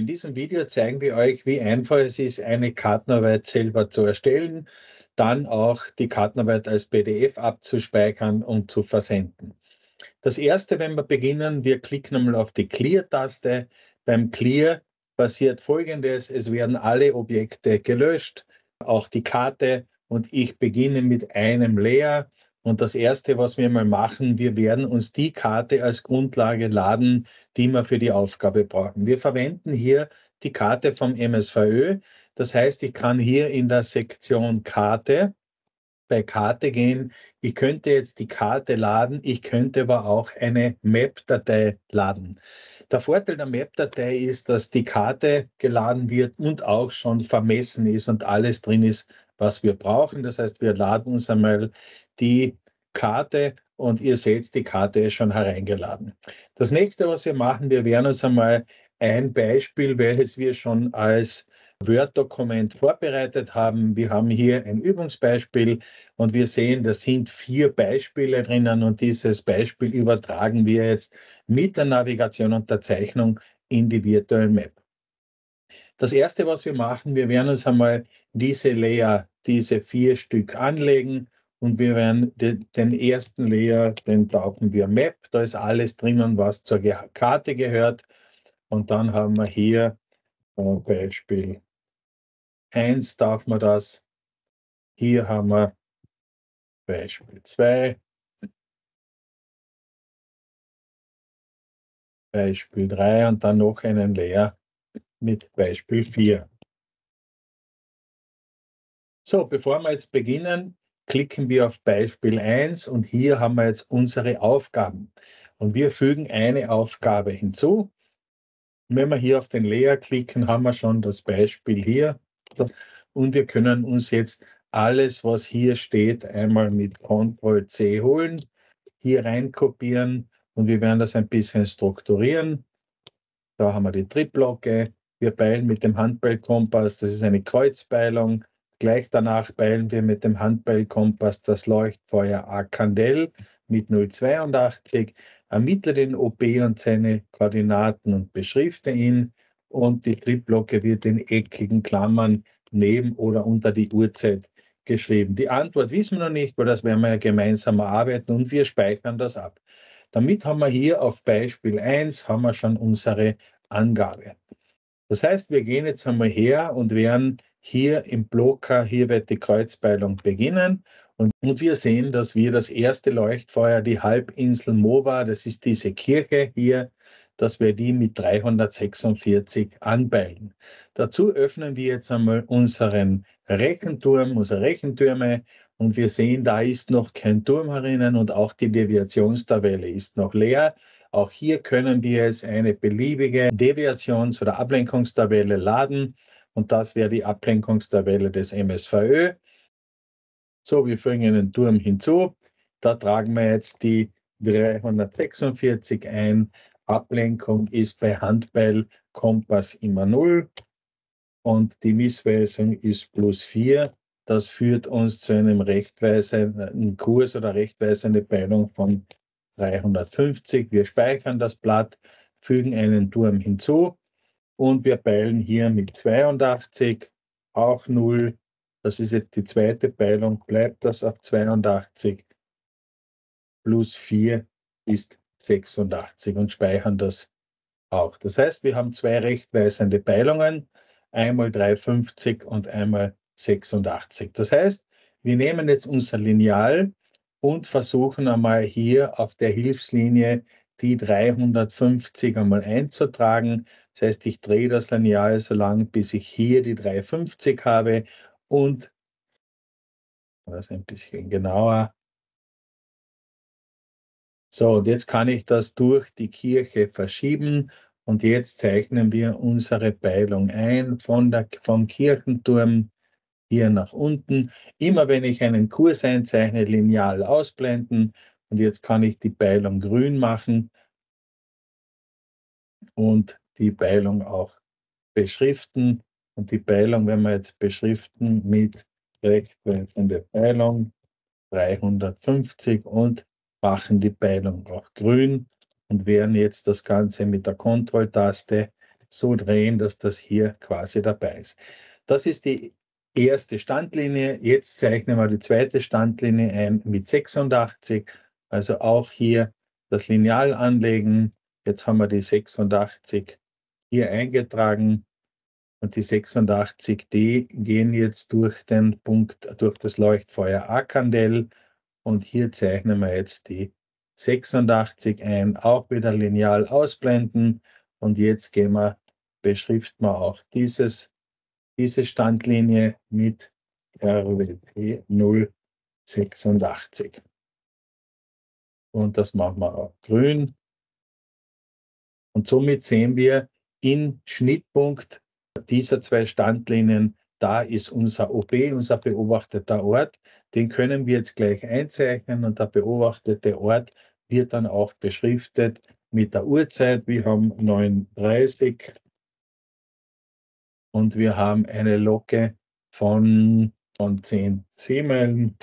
In diesem Video zeigen wir euch, wie einfach es ist, eine Kartenarbeit selber zu erstellen, dann auch die Kartenarbeit als PDF abzuspeichern und zu versenden. Das erste, wenn wir beginnen, wir klicken einmal auf die Clear-Taste. Beim Clear passiert Folgendes: Es werden alle Objekte gelöscht, auch die Karte, und ich beginne mit einem Layer. Und das erste, was wir mal machen, wir werden uns die Karte als Grundlage laden, die wir für die Aufgabe brauchen. Wir verwenden hier die Karte vom MSVÖ. Das heißt, ich kann hier in der Sektion Karte bei Karte gehen. Ich könnte jetzt die Karte laden, ich könnte aber auch eine Map-Datei laden. Der Vorteil der Map-Datei ist, dass die Karte geladen wird und auch schon vermessen ist und alles drin ist, was wir brauchen. Das heißt, wir laden uns einmal die Karte und ihr seht, die Karte ist schon hereingeladen. Das nächste, was wir machen, wir werden uns einmal ein Beispiel, welches wir schon als Word-Dokument vorbereitet haben. Wir haben hier ein Übungsbeispiel und wir sehen, da sind 4 Beispiele drinnen und dieses Beispiel übertragen wir jetzt mit der Navigation und der Zeichnung in die Virtual Map. Das erste, was wir machen, wir werden uns einmal diese Layer, diese 4 Stück anlegen und wir werden den ersten Layer, den taufen wir Map, da ist alles drinnen, was zur Karte gehört, und dann haben wir hier Beispiel 1 darf man das. Hier haben wir Beispiel 2, Beispiel 3 und dann noch einen Layer mit Beispiel 4. So, bevor wir jetzt beginnen, klicken wir auf Beispiel 1 und hier haben wir jetzt unsere Aufgaben. Und wir fügen eine Aufgabe hinzu. Wenn wir hier auf den Layer klicken, haben wir schon das Beispiel hier. Und wir können uns jetzt alles, was hier steht, einmal mit Ctrl+C holen, hier rein kopieren und wir werden das ein bisschen strukturieren. Da haben wir die Triebblocke. Wir peilen mit dem Handpeilkompass, das ist eine Kreuzpeilung. Gleich danach peilen wir mit dem Handpeilkompass das Leuchtfeuer Arkandel mit 082, ermittle den OP und seine Koordinaten und beschrifte ihn. Und die Triebblocke wird in eckigen Klammern neben oder unter die Uhrzeit geschrieben. Die Antwort wissen wir noch nicht, weil das werden wir ja gemeinsam erarbeiten und wir speichern das ab. Damit haben wir hier auf Beispiel 1 haben wir schon unsere Angabe. Das heißt, wir gehen jetzt einmal her und werden hier im Blocker, hier wird die Kreuzpeilung beginnen und wir sehen, dass wir das erste Leuchtfeuer, die Halbinsel Mova, das ist diese Kirche hier, dass wir die mit 346 anpeilen. Dazu öffnen wir jetzt einmal unseren Rechenturm, unsere Rechentürme, und wir sehen, da ist noch kein Turm herinnen und auch die Deviationstabelle ist noch leer. Auch hier können wir jetzt eine beliebige Deviations- oder Ablenkungstabelle laden und das wäre die Ablenkungstabelle des MSVÖ. So, wir fügen einen Turm hinzu. Da tragen wir jetzt die 346 ein. Ablenkung ist bei Handpeilkompass immer 0 und die Missweisung ist +4. Das führt uns zu einem rechtweisenden Kurs oder rechtweisende Peilung von 350. Wir speichern das Blatt, fügen einen Turm hinzu und wir peilen hier mit 82, auch 0. Das ist jetzt die zweite Peilung, bleibt das auf 82, +4 ist 86 und speichern das auch. Das heißt, wir haben 2 rechtweisende Peilungen, einmal 350 und einmal 86. Das heißt, wir nehmen jetzt unser Lineal und versuchen einmal hier auf der Hilfslinie die 350 einmal einzutragen. Das heißt, ich drehe das Lineal so lange, bis ich hier die 350 habe und das ein bisschen genauer. So, und jetzt kann ich das durch die Kirche verschieben und jetzt zeichnen wir unsere Peilung ein vom Kirchenturm hier nach unten. Immer wenn ich einen Kurs einzeichne, Lineal ausblenden und jetzt kann ich die Peilung grün machen und die Peilung auch beschriften. Und die Peilung werden wir jetzt beschriften mit rechtweisende Peilung 350 und machen die Peilung auch grün und werden jetzt das Ganze mit der Ctrl-Taste so drehen, dass das hier quasi dabei ist. Das ist die erste Standlinie. Jetzt zeichnen wir die zweite Standlinie ein mit 86. Also auch hier das Lineal anlegen. Jetzt haben wir die 86 hier eingetragen. Und die 86, die gehen jetzt durch den Punkt, durch das Leuchtfeuer Arkandel. Und hier zeichnen wir jetzt die 86 ein, auch wieder lineal ausblenden. Und jetzt beschriften wir auch diese Standlinie mit RWP 086. Und das machen wir auch grün. Und somit sehen wir im Schnittpunkt dieser zwei Standlinien, da ist unser OB, unser beobachteter Ort. Den können wir jetzt gleich einzeichnen und der beobachtete Ort wird dann auch beschriftet mit der Uhrzeit. Wir haben 9:30 und wir haben eine Locke von 10 Seemeilen.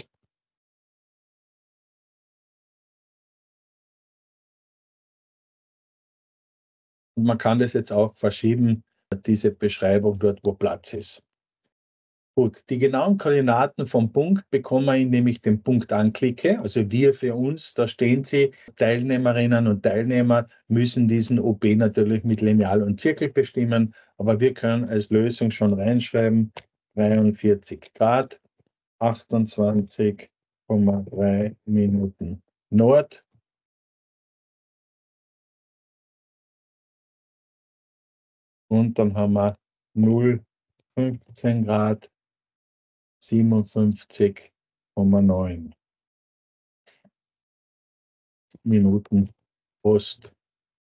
Und man kann das jetzt auch verschieben, diese Beschreibung dort, wo Platz ist. Gut, die genauen Koordinaten vom Punkt bekommen wir, indem ich den Punkt anklicke. Also wir für uns, da stehen sie. Teilnehmerinnen und Teilnehmer müssen diesen OB natürlich mit Lineal und Zirkel bestimmen, aber wir können als Lösung schon reinschreiben 43 Grad, 28,3 Minuten Nord. Und dann haben wir 0,15 Grad, 57,9 Minuten Ost.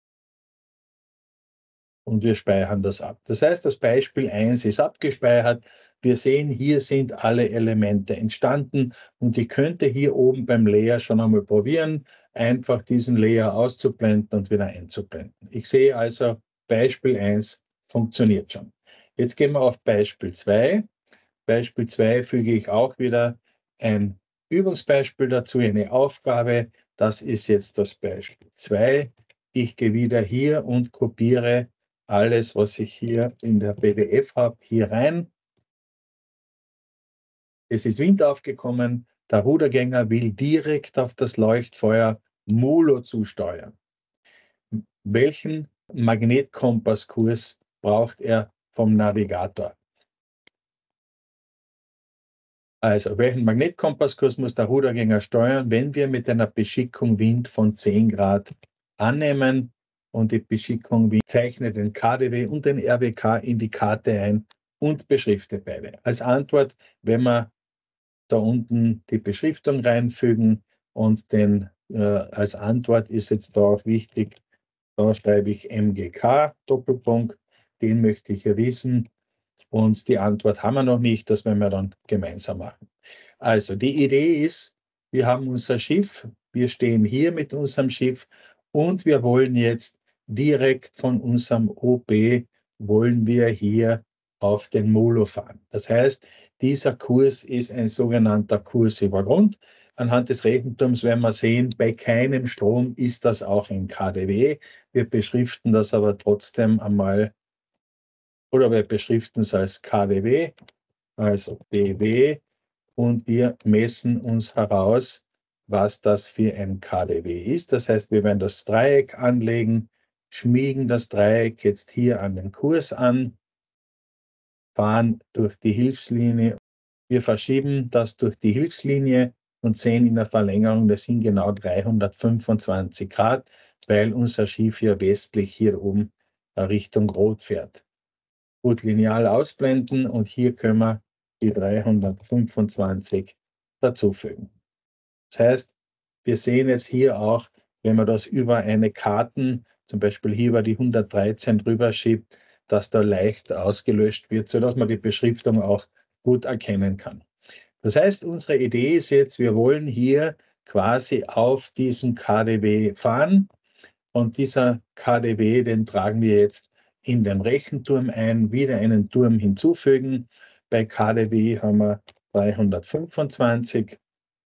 Und wir speichern das ab. Das heißt, das Beispiel 1 ist abgespeichert. Wir sehen, hier sind alle Elemente entstanden und ich könnte hier oben beim Layer schon einmal probieren, einfach diesen Layer auszublenden und wieder einzublenden. Ich sehe also, Beispiel 1 funktioniert schon. Jetzt gehen wir auf Beispiel 2. Beispiel 2 füge ich auch wieder ein Übungsbeispiel dazu, eine Aufgabe. Das ist jetzt das Beispiel 2. Ich gehe wieder hier und kopiere alles, was ich hier in der PDF habe, hier rein. Es ist Wind aufgekommen. Der Rudergänger will direkt auf das Leuchtfeuer Mulo zusteuern. Welchen Magnetkompasskurs braucht er vom Navigator? Also, welchen Magnetkompasskurs muss der Rudergänger steuern, wenn wir mit einer Beschickung Wind von 10 Grad annehmen? Und die Beschickung Wind zeichnet den KDW und den RWK in die Karte ein und beschriftet beide. Als Antwort, wenn wir da unten die Beschriftung reinfügen und als Antwort ist jetzt da auch wichtig, da schreibe ich MGK, Doppelpunkt, den möchte ich ja wissen. Und die Antwort haben wir noch nicht, das werden wir dann gemeinsam machen. Also die Idee ist, wir haben unser Schiff, wir stehen hier mit unserem Schiff und wir wollen jetzt direkt von unserem OB, wollen wir hier auf den Molo fahren. Das heißt, dieser Kurs ist ein sogenannter Kurs über Grund. Anhand des Rechenturms werden wir sehen, bei keinem Strom ist das auch ein KDW. Wir beschriften das aber trotzdem einmal, oder wir beschriften es als KDW, also BW, und wir messen uns heraus, was das für ein KDW ist. Das heißt, wir werden das Dreieck anlegen, schmiegen das Dreieck jetzt hier an den Kurs an, fahren durch die Hilfslinie. Wir verschieben das durch die Hilfslinie und sehen in der Verlängerung, das sind genau 325 Grad, weil unser Schiff ja westlich hier oben Richtung Rot fährt. Gut, lineal ausblenden und hier können wir die 325 dazufügen. Das heißt, wir sehen jetzt hier auch, wenn man das über eine Karten, zum Beispiel hier über die 113 drüber schiebt, dass da leicht ausgelöscht wird, sodass man die Beschriftung auch gut erkennen kann. Das heißt, unsere Idee ist jetzt, wir wollen hier quasi auf diesem KDW fahren und dieser KDW, den tragen wir jetzt in den Rechenturm ein, wieder einen Turm hinzufügen. Bei KDW haben wir 325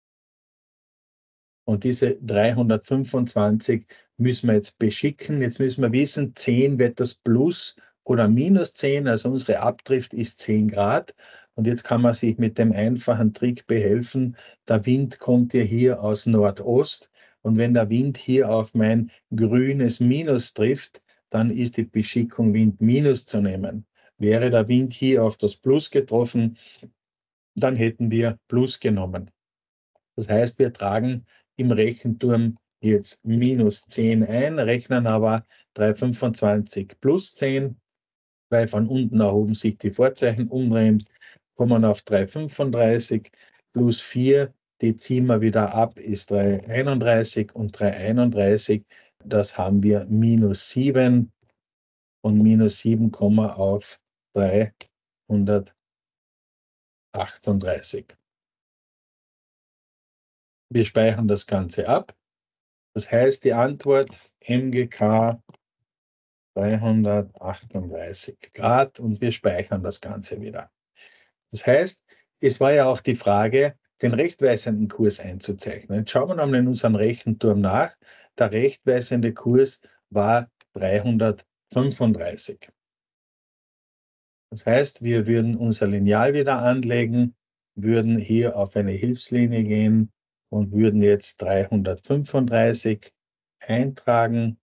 und diese 325 müssen wir jetzt beschicken. Jetzt müssen wir wissen, 10 wird das Plus oder minus 10, also unsere Abdrift ist 10 Grad. Und jetzt kann man sich mit dem einfachen Trick behelfen. Der Wind kommt ja hier aus Nordost. Und wenn der Wind hier auf mein grünes Minus trifft, dann ist die Beschickung Wind Minus zu nehmen. Wäre der Wind hier auf das Plus getroffen, dann hätten wir Plus genommen. Das heißt, wir tragen im Rechenturm jetzt minus 10 ein, rechnen aber 325 plus 10, weil von unten nach oben sich die Vorzeichen umdrehen, kommen auf 335 plus 4, die ziehen wir wieder ab, ist 331 und 331, das haben wir minus 7 und minus 7 kommen wir auf 338. Wir speichern das Ganze ab. Das heißt, die Antwort MGK 338 Grad und wir speichern das Ganze wieder. Das heißt, es war ja auch die Frage, den rechtweisenden Kurs einzuzeichnen. Jetzt schauen wir nochmal in unserem Rechenturm nach. Der rechtweisende Kurs war 335. Das heißt, wir würden unser Lineal wieder anlegen, würden hier auf eine Hilfslinie gehen und würden jetzt 335 eintragen.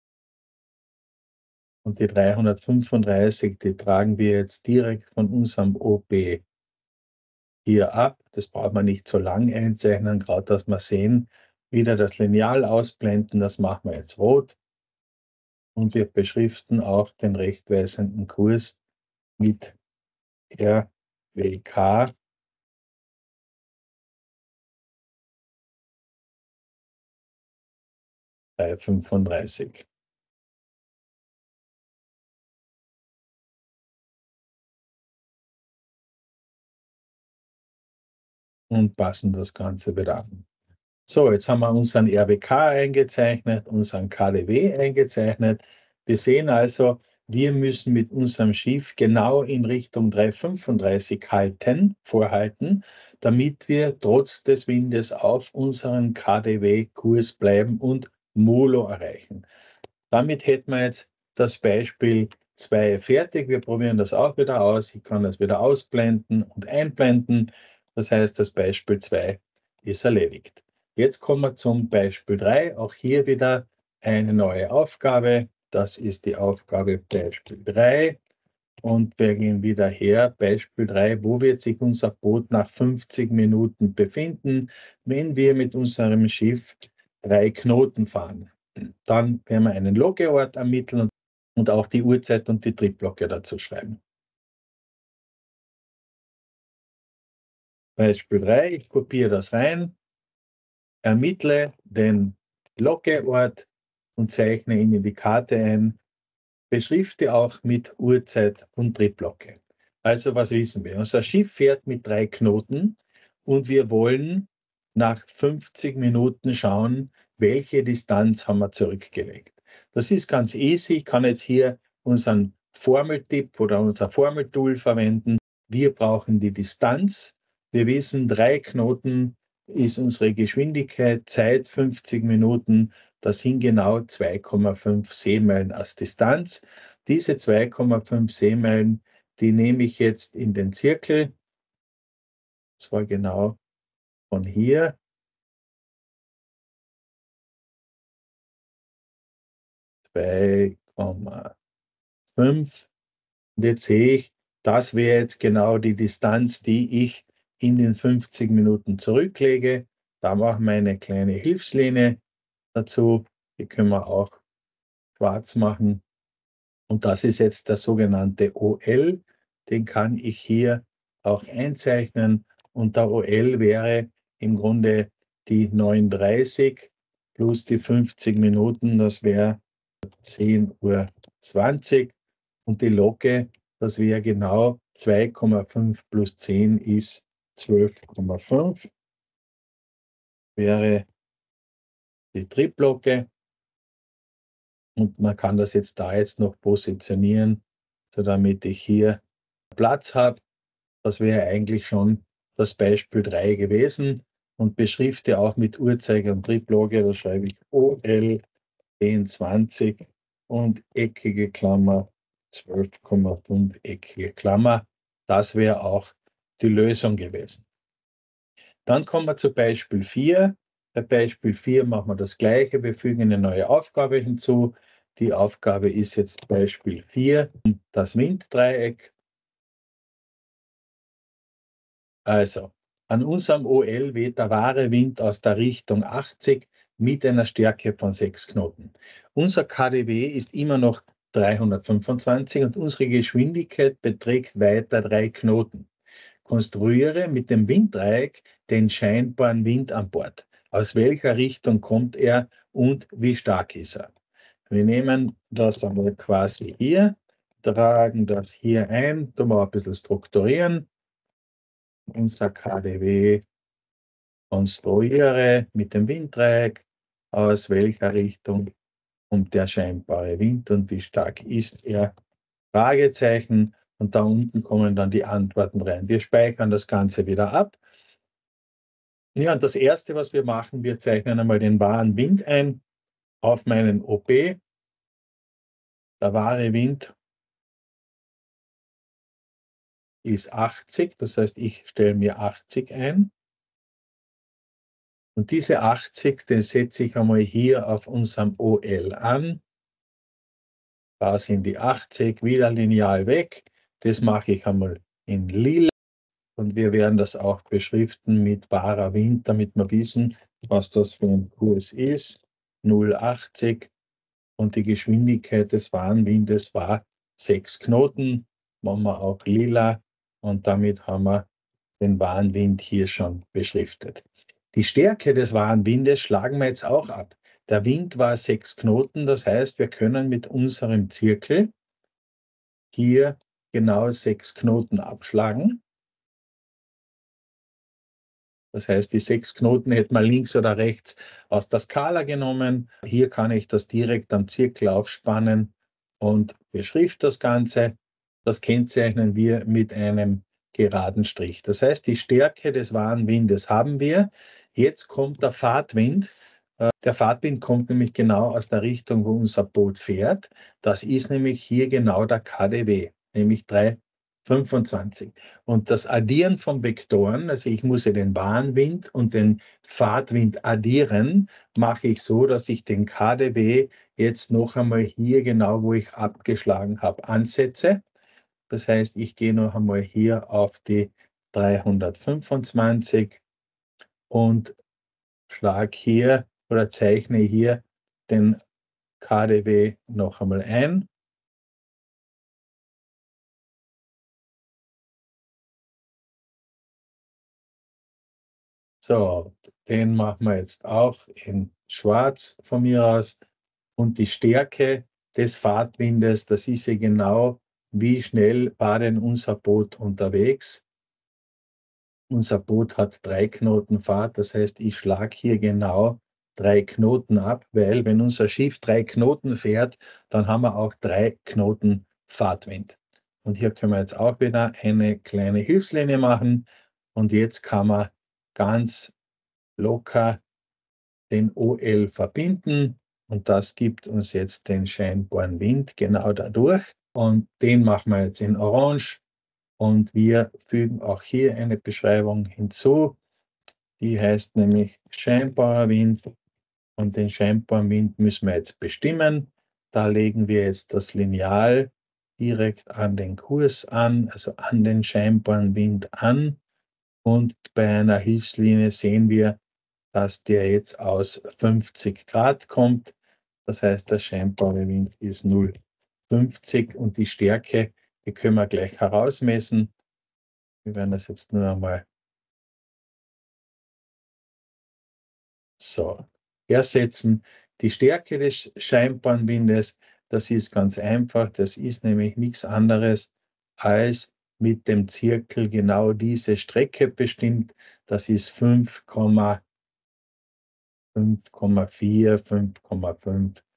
Und die 335, die tragen wir jetzt direkt von unserem OB hier ab. Das braucht man nicht so lang einzeichnen, gerade dass wir sehen, wieder das Lineal ausblenden, das machen wir jetzt rot. Und wir beschriften auch den rechtweisenden Kurs mit RWK 335. Und passen das Ganze wieder an. So, jetzt haben wir unseren RWK eingezeichnet, unseren KDW eingezeichnet. Wir sehen also, wir müssen mit unserem Schiff genau in Richtung 335 vorhalten, damit wir trotz des Windes auf unserem KDW-Kurs bleiben und MOLO erreichen. Damit hätten wir jetzt das Beispiel 2 fertig. Wir probieren das auch wieder aus. Ich kann das wieder ausblenden und einblenden. Das heißt, das Beispiel 2 ist erledigt. Jetzt kommen wir zum Beispiel 3. Auch hier wieder eine neue Aufgabe. Das ist die Aufgabe Beispiel 3. Und wir gehen wieder her. Beispiel 3. Wo wird sich unser Boot nach 50 Minuten befinden, wenn wir mit unserem Schiff 3 Knoten fahren? Dann werden wir einen Logeort ermitteln und auch die Uhrzeit und die Tripblocke dazu schreiben. Beispiel 3. Ich kopiere das rein, ermittle den Logeort und zeichne ihn in die Karte ein, beschrifte auch mit Uhrzeit und Tripblocke. Also was wissen wir? Unser Schiff fährt mit 3 Knoten und wir wollen nach 50 Minuten schauen, welche Distanz haben wir zurückgelegt. Das ist ganz easy. Ich kann jetzt hier unseren Formeltipp oder unser Formeltool verwenden. Wir brauchen die Distanz. Wir wissen, 3 Knoten ist unsere Geschwindigkeit, Zeit 50 Minuten. Das sind genau 2,5 Seemeilen als Distanz. Diese 2,5 Seemeilen, die nehme ich jetzt in den Zirkel. Und zwar genau von hier. Und jetzt sehe ich, das wäre jetzt genau die Distanz, die ich in den 50 Minuten zurücklege. Da machen wir eine kleine Hilfslinie dazu. Die können wir auch schwarz machen. Und das ist jetzt der sogenannte OL. Den kann ich hier auch einzeichnen. Und der OL wäre im Grunde die 39 plus die 50 Minuten. Das wäre 10:20 Uhr. Und die Locke, das wäre genau 2,5 plus 10 ist 12,5. Wäre die Triplocke. Und man kann das jetzt da jetzt noch positionieren, so damit ich hier Platz habe. Das wäre eigentlich schon das Beispiel 3 gewesen. Und beschrifte auch mit Uhrzeiger und Triplocke, da schreibe ich OL 1020 und eckige Klammer 12,5 eckige Klammer. Das wäre auch die Lösung gewesen. Dann kommen wir zu Beispiel 4. Bei Beispiel 4 machen wir das Gleiche. Wir fügen eine neue Aufgabe hinzu. Die Aufgabe ist jetzt Beispiel 4, das Winddreieck. Also, an unserem OL weht der wahre Wind aus der Richtung 80 mit einer Stärke von 6 Knoten. Unser KdW ist immer noch 325 und unsere Geschwindigkeit beträgt weiter 3 Knoten. Konstruiere mit dem Winddreieck den scheinbaren Wind an Bord. Aus welcher Richtung kommt er und wie stark ist er? Wir nehmen das einmal quasi hier, tragen das hier ein, tun wir ein bisschen strukturieren. Unser KdW konstruiere mit dem Winddreieck, aus welcher Richtung kommt der scheinbare Wind und wie stark ist er? Fragezeichen. Und da unten kommen dann die Antworten rein. Wir speichern das Ganze wieder ab. Ja, und das Erste, was wir machen, wir zeichnen einmal den wahren Wind ein auf meinen OP. Der wahre Wind ist 80, das heißt, ich stelle mir 80 ein. Und diese 80, den setze ich einmal hier auf unserem OL an. Da sind die 80, wieder lineal weg. Das mache ich einmal in lila. Und wir werden das auch beschriften mit wahrer Wind, damit wir wissen, was das für ein Kurs ist. 0,80 und die Geschwindigkeit des wahren Windes war 6 Knoten. Machen wir auch lila und damit haben wir den wahren Wind hier schon beschriftet. Die Stärke des wahren Windes schlagen wir jetzt auch ab. Der Wind war 6 Knoten, das heißt, wir können mit unserem Zirkel hier genau 6 Knoten abschlagen. Das heißt, die 6 Knoten hätten wir links oder rechts aus der Skala genommen. Hier kann ich das direkt am Zirkel aufspannen und beschrifte das Ganze. Das kennzeichnen wir mit einem geraden Strich. Das heißt, die Stärke des wahren Windes haben wir. Jetzt kommt der Fahrtwind. Der Fahrtwind kommt nämlich genau aus der Richtung, wo unser Boot fährt. Das ist nämlich hier genau der KdW, nämlich 3,25. Und das Addieren von Vektoren, also ich muss ja den wahren Wind und den Fahrtwind addieren, mache ich so, dass ich den KdW jetzt noch einmal hier genau, wo ich abgeschlagen habe, ansetze. Das heißt, ich gehe noch einmal hier auf die 325 und schlage hier oder zeichne hier den KdW noch einmal ein. So, den machen wir jetzt auch in schwarz von mir aus. Und die Stärke des Fahrtwindes, das ist ja genau, wie schnell war denn unser Boot unterwegs. Unser Boot hat 3 Knoten Fahrt, das heißt, ich schlage hier genau 3 Knoten ab, weil wenn unser Schiff 3 Knoten fährt, dann haben wir auch 3 Knoten Fahrtwind. Und hier können wir jetzt auch wieder eine kleine Hilfslinie machen. Und jetzt kann man ganz locker den OL verbinden. Und das gibt uns jetzt den scheinbaren Wind genau dadurch. Und den machen wir jetzt in Orange. Und wir fügen auch hier eine Beschreibung hinzu. Die heißt nämlich scheinbarer Wind. Und den scheinbaren Wind müssen wir jetzt bestimmen. Da legen wir jetzt das Lineal direkt an den Kurs an, also an den scheinbaren Wind an. Und bei einer Hilfslinie sehen wir, dass der jetzt aus 50 Grad kommt. Das heißt, der scheinbare Wind ist 0,50 und die Stärke, die können wir gleich herausmessen. Wir werden das jetzt nur einmal so ersetzen. Die Stärke des scheinbaren Windes, das ist ganz einfach. Das ist nämlich nichts anderes als mit dem Zirkel genau diese Strecke bestimmt. Das ist 5,4, 5,5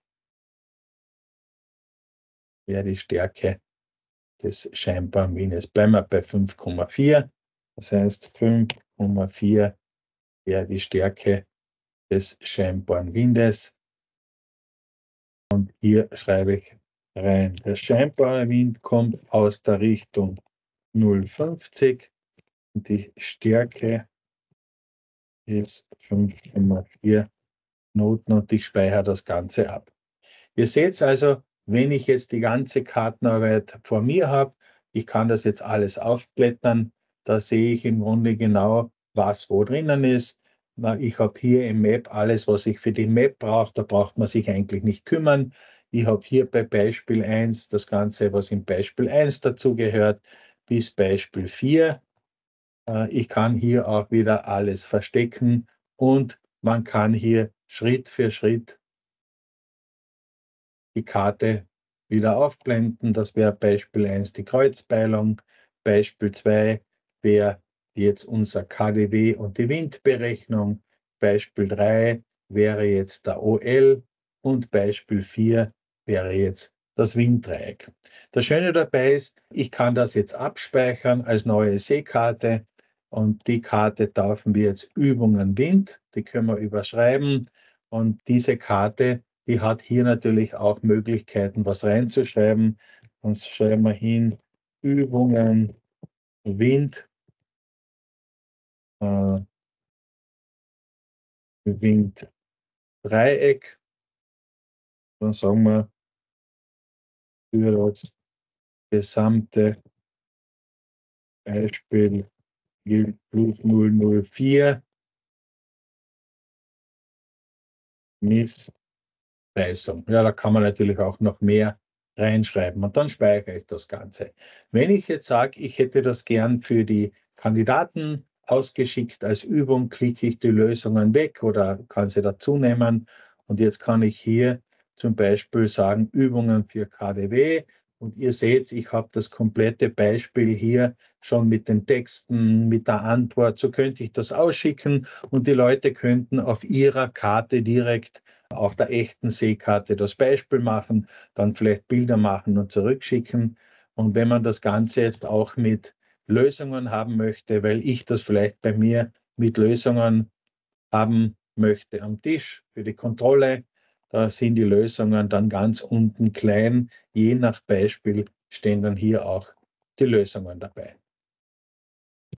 wäre die Stärke des scheinbaren Windes. Bleiben wir bei 5,4. Das heißt, 5,4 wäre die Stärke des scheinbaren Windes. Und hier schreibe ich rein. Der scheinbare Wind kommt aus der Richtung 0,50 und die Stärke ist 5,4 Knoten und ich speichere das Ganze ab. Ihr seht also, wenn ich jetzt die ganze Kartenarbeit vor mir habe, ich kann das jetzt alles aufblättern, da sehe ich im Grunde genau, was wo drinnen ist. Ich habe hier im Map alles, was ich für die Map brauche, da braucht man sich eigentlich nicht kümmern. Ich habe hier bei Beispiel 1 das Ganze, was im Beispiel 1 dazugehört, bis Beispiel 4. Ich kann hier auch wieder alles verstecken und man kann hier Schritt für Schritt die Karte wieder aufblenden. Das wäre Beispiel 1 die Kreuzbeilung. Beispiel 2 wäre jetzt unser KDW und die Windberechnung. Beispiel 3 wäre jetzt der OL und Beispiel 4 wäre jetzt das Winddreieck. Das Schöne dabei ist, ich kann das jetzt abspeichern als neue Seekarte und die Karte taufen wir jetzt Übungen Wind. Die können wir überschreiben und diese Karte, die hat hier natürlich auch Möglichkeiten, was reinzuschreiben. Und schreiben wir hin, Übungen, Wind, Winddreieck. Dann sagen wir für das gesamte Beispiel gilt plus 004 Missleistung. Ja, da kann man natürlich auch noch mehr reinschreiben und dann speichere ich das Ganze. Wenn ich jetzt sage, ich hätte das gern für die Kandidaten ausgeschickt als Übung, klicke ich die Lösungen weg oder kann sie dazu nehmen und jetzt kann ich hier zum Beispiel sagen Übungen für KDW und ihr seht, ich habe das komplette Beispiel hier schon mit den Texten, mit der Antwort. So könnte ich das ausschicken und die Leute könnten auf ihrer Karte direkt auf der echten Seekarte das Beispiel machen, dann vielleicht Bilder machen und zurückschicken. Und wenn man das Ganze jetzt auch mit Lösungen haben möchte, weil ich das vielleicht bei mir mit Lösungen haben möchte am Tisch für die Kontrolle, da sind die Lösungen dann ganz unten klein. Je nach Beispiel stehen dann hier auch die Lösungen dabei.